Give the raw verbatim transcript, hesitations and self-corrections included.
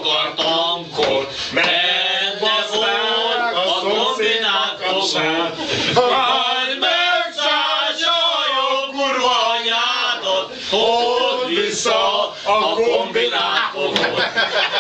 akartam kód, benne volt a kombinát fogod. Majd megcsásajok kurva anyádat, hozd vissza a kombinát fogod.